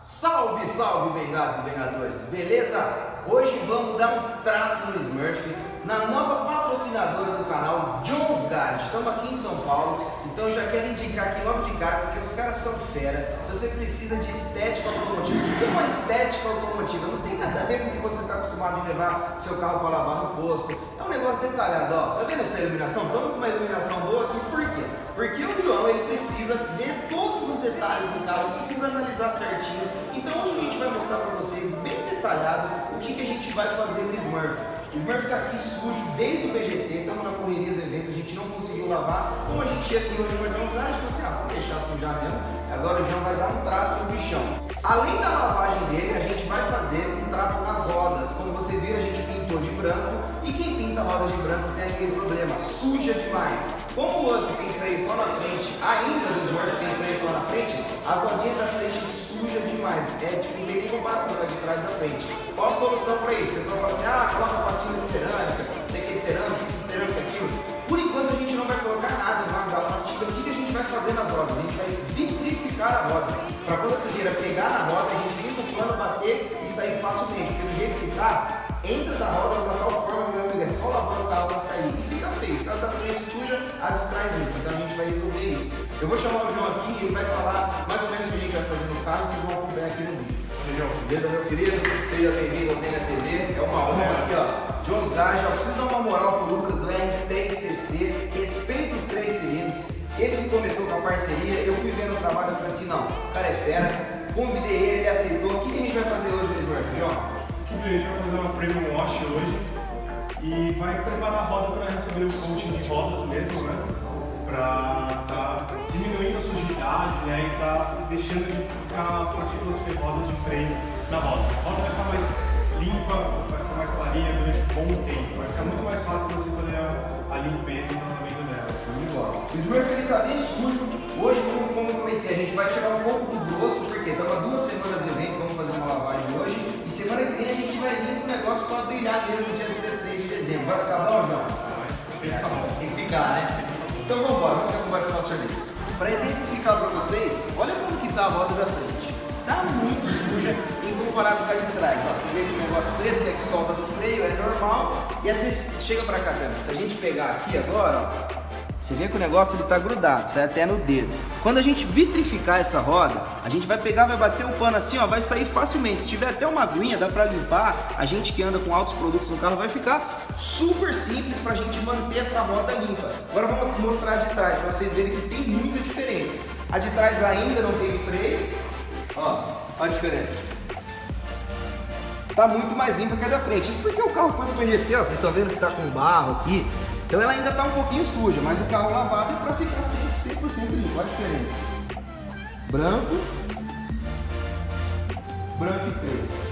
Salve, salve, bengados e bengadores, beleza? Hoje vamos dar um trato no Smurf na nova patrocinadora do canal, Jones Garage. Estamos aqui em São Paulo, então eu já quero indicar aqui logo de cara, porque os caras são fera. Se você precisa de estética automotiva, o que é uma estética automotiva? Não tem nada a ver com o que você está acostumado em levar seu carro para lavar no posto. É um negócio detalhado, ó. Tá vendo essa iluminação? Estamos com uma iluminação boa aqui, por quê? Porque o João, ele precisa ver todos os detalhes do carro, precisa analisar certinho. Então hoje a gente vai mostrar para vocês bem detalhado o que a gente vai fazer no Smurf. O Smurf está aqui sujo desde o PGT, estamos na correria do evento, a gente não conseguiu lavar. Como a gente chega aqui hoje no Jones Garage, a gente falou assim, vamos deixar sujar mesmo. Agora o João vai dar um trato no bichão. Além da lavagem dele, a gente vai fazer um trato nas rodas. Como vocês viram, a gente pintou de branco. E quem pinta a roda de branco tem aquele problema, suja demais. Como o Up tem freio só na frente, ainda do Smurf tem freio só na frente, as rodinhas da frente suja demais. Tipo, não tem nem comparação com a de trás da frente. Qual a solução para isso? O pessoal fala assim, coloca pastilha de cerâmica, não sei o que de cerâmica, isso de cerâmica, aquilo. Por enquanto a gente não vai colocar nada da pastilha. O que a gente vai fazer nas rodas? A gente vai vitrificar a roda. Para quando a sujeira pegar na roda, a gente vem com o plano, bater e sair facilmente. Porque do jeito que tá, entra da roda de uma tal forma que, meu amigo, é só lavando o carro para sair. E fica feio. Fica da frente suja, as de trás limpa. Então a gente vai resolver isso. Eu vou chamar o João aqui e ele vai falar mais ou menos o que a gente vai fazer no carro. Vocês vão acompanhar aqui no vídeo. Beleza, meu querido? Seja bem-vindo ao Venha TV. É uma honra aqui, ó. Jones Garage, preciso dar uma moral pro Lucas do R3CC. Respeita os 3 cilindros. Ele que começou com a parceria, eu fui vendo o trabalho e falei assim, não, o cara é fera. Convidei ele aceitou. O que a gente vai fazer hoje no Smurf, João? A gente vai fazer uma premium wash hoje e vai preparar a roda para receber o coating de rodas mesmo, né? Para tá diminuindo a sujidade, né? E tá deixando de ficar as partículas ferrosas de freio na roda. A roda vai ficar mais limpa, vai ficar mais clarinha durante um bom tempo. Vai ficar muito mais fácil para você fazer a limpeza e o tratamento dela. O Smurf ele tá bem sujo. Hoje, como eu comentei, a gente vai tirar um pouco do grosso, porque estava 2 semanas de evento, vamos fazer uma lavagem hoje. E semana que vem a gente vai vir com o negócio para brilhar mesmo no dia 16 de dezembro. Vai ficar bom, João? Tem que ficar, né? Então vamos embora, vamos ver como vai ficar o serviço. Para exemplificar para vocês, olha como que tá a roda da frente. Tá muito suja em comparado com a de trás. Ó, você vê que o negócio preto, que é que solta do freio, é normal. E assim, chega para cá, câmera. Se a gente pegar aqui agora, ó, você vê que o negócio ele tá grudado, sai até no dedo. Quando a gente vitrificar essa roda, a gente vai pegar, vai bater o pano assim, ó, vai sair facilmente. Se tiver até uma aguinha, dá pra limpar. A gente que anda com altos produtos no carro vai ficar super simples pra gente manter essa roda limpa. Agora vamos mostrar a de trás, pra vocês verem que tem muita diferença. A de trás ainda não tem freio. Ó a diferença. Tá muito mais limpa que a da frente. Isso porque o carro foi pro PGT, ó, vocês estão vendo que tá com barro aqui. Então ela ainda está um pouquinho suja, mas o carro lavado é para ficar 100% limpo. Olha a diferença. Branco, branco e preto.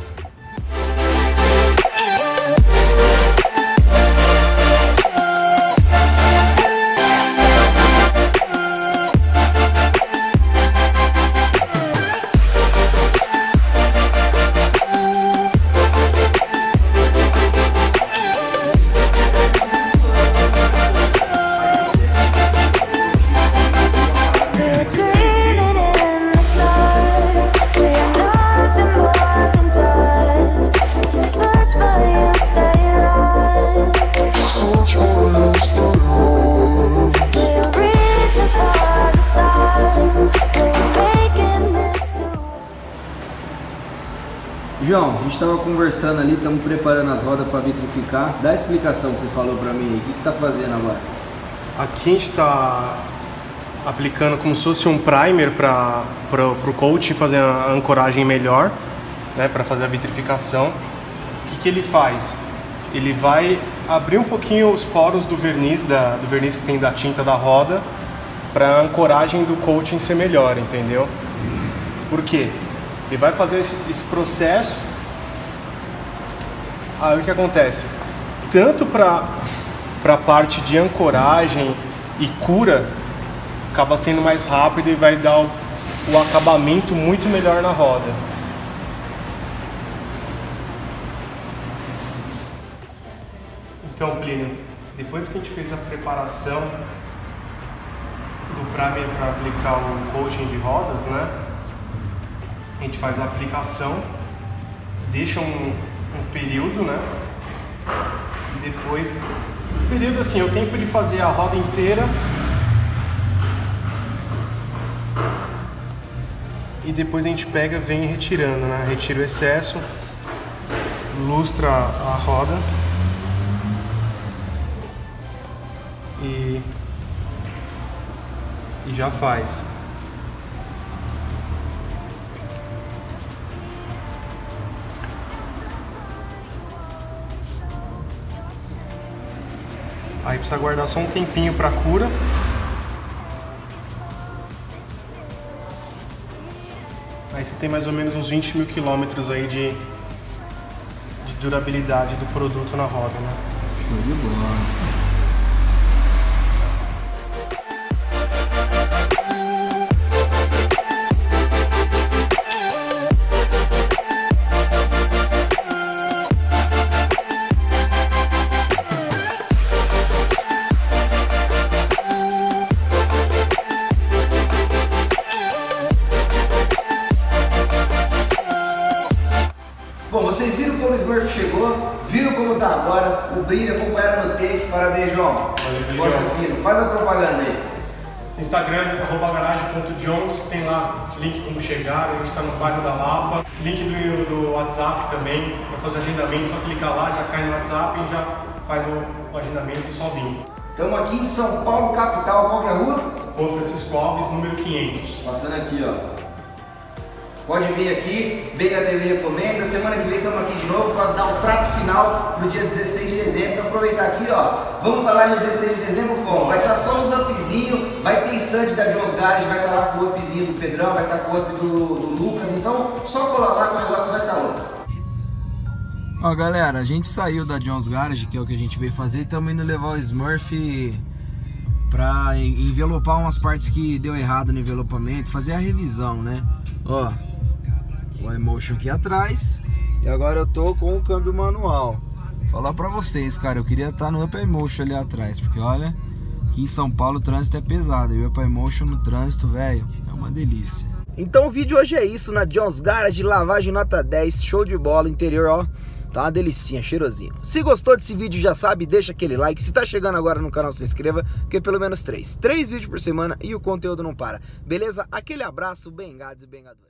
João, a gente estava conversando ali, estamos preparando as rodas para vitrificar. Dá a explicação que você falou para mim aí. O que está fazendo agora? Aqui a gente está aplicando como se fosse um primer para o coach fazer a ancoragem melhor, né, para fazer a vitrificação. O que ele faz? Ele vai abrir um pouquinho os poros do verniz, do verniz que tem da tinta da roda, para a ancoragem do coaching ser melhor, entendeu? Por quê? Ele vai fazer esse processo. Aí o que acontece? Tanto para a parte de ancoragem e cura, acaba sendo mais rápido e vai dar o acabamento muito melhor na roda. Então, Plínio, depois que a gente fez a preparação do primer para aplicar o coating de rodas, né? a gente faz a aplicação, deixa um período, né? E depois, o período assim, é o tempo de fazer a roda inteira. E depois a gente pega, vem retirando, né? Retira o excesso, lustra a roda e já faz. Aí precisa guardar só um tempinho para cura. Aí você tem mais ou menos uns 20 mil quilômetros aí de durabilidade do produto na roda, né? Show de bola. Bom, vocês viram como o Smurf chegou, viram como tá agora, o brilho, acompanharam no take, parabéns, João. Nossa, filho, faz a propaganda aí. Instagram, @garage.jones, tem lá link como chegar, a gente está no bairro da Lapa, link do WhatsApp também, para fazer agendamento, só clicar lá, já cai no WhatsApp e já faz o agendamento e só vir. Estamos aqui em São Paulo, capital, qual que é a rua? Rua Francisco Alves, número 500. Passando aqui, ó. Pode vir aqui, Benga TV recomenda. Semana que vem estamos aqui de novo para dar o trato final pro dia 16 de dezembro. Aproveitar aqui, ó. Vamos estar lá dia 16 de dezembro como? Vai estar só uns upzinhos, vai ter stand da Jones Garage, vai estar lá com o upzinho do Pedrão, vai estar com o up do Lucas. Então, só colar lá que o negócio vai estar louco. Ó, galera, a gente saiu da Jones Garage, que é o que a gente veio fazer, e estamos indo levar o Smurf para envelopar umas partes que deu errado no envelopamento, fazer a revisão, né? Ó, o iMotion aqui atrás, e agora eu tô com o câmbio manual. Falar pra vocês, cara, eu queria estar no Up iMotion ali atrás, porque olha, aqui em São Paulo o trânsito é pesado, e o Up iMotion no trânsito, velho, é uma delícia. Então o vídeo hoje é isso, na Jones Garage, lavagem nota 10, show de bola, interior, ó, tá uma delicinha, cheirosinho. Se gostou desse vídeo, já sabe, deixa aquele like. Se tá chegando agora no canal, se inscreva, porque é pelo menos 3 vídeos por semana e o conteúdo não para. Beleza? Aquele abraço, bengados e bengadores.